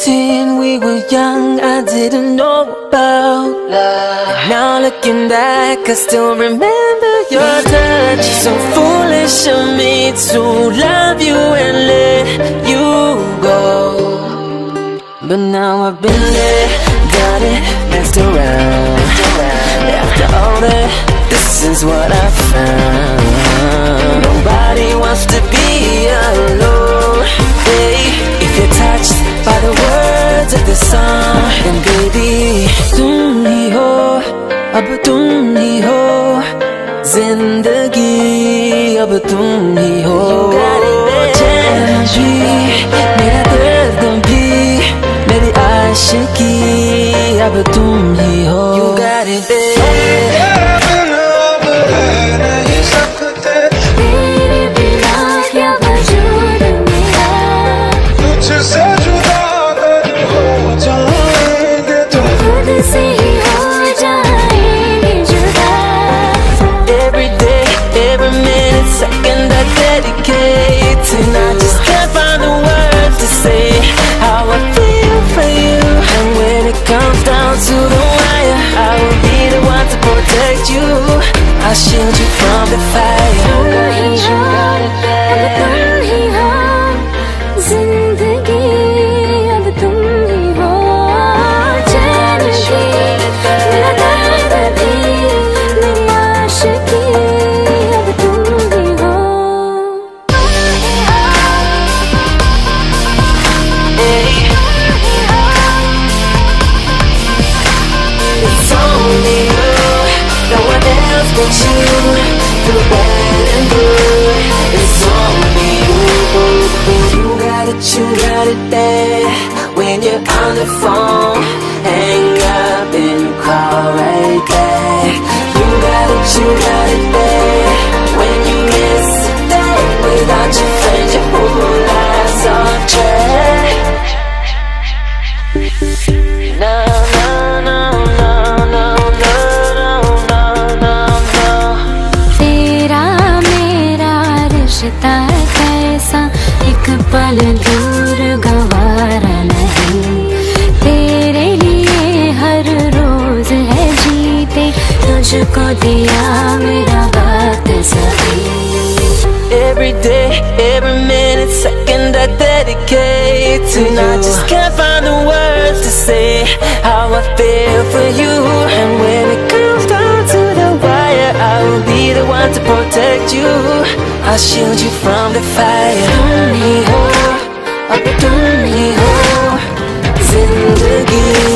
When we were young, I didn't know about love. And now looking back, I still remember your touch. So foolish of me to love you and let you go. But now I've been there, got it, messed around. After all that, this is what I found. Nobody wants to be alone. Hey, if you're touched by the words of the song, then baby, तुम ही हो, अब तुम ही हो, जिंदगी अब तुम ही हो। चैन भी, मेरा दर्द भी, मेरी आशिकी अब तुम ही हो। You got it there. And I just can't find the words to say how I feel for you. And when it comes down to the wire, I will be the one to protect you. I'll shield you from the fire. You got it there. But you, through bad and good, it's only you. You got it there. When you're on the phone, hang up and call right back. You got it there. When you miss a day without your friends, your whole life's on track. No, no, no, no, no, no. कैसा एक पल दूर गवारा नहीं, तेरे लिए हर रोज है जीते, तुझको दिया मेरा वक्त सभी। Every day, every minute, second I dedicate to you. And I just can't find the words to say how I feel for you. And when it comes down to the wire, I will be the one to protect you. I'll shield you from the fire. तुम ही हो, अब तुम ही हो, जिंदगी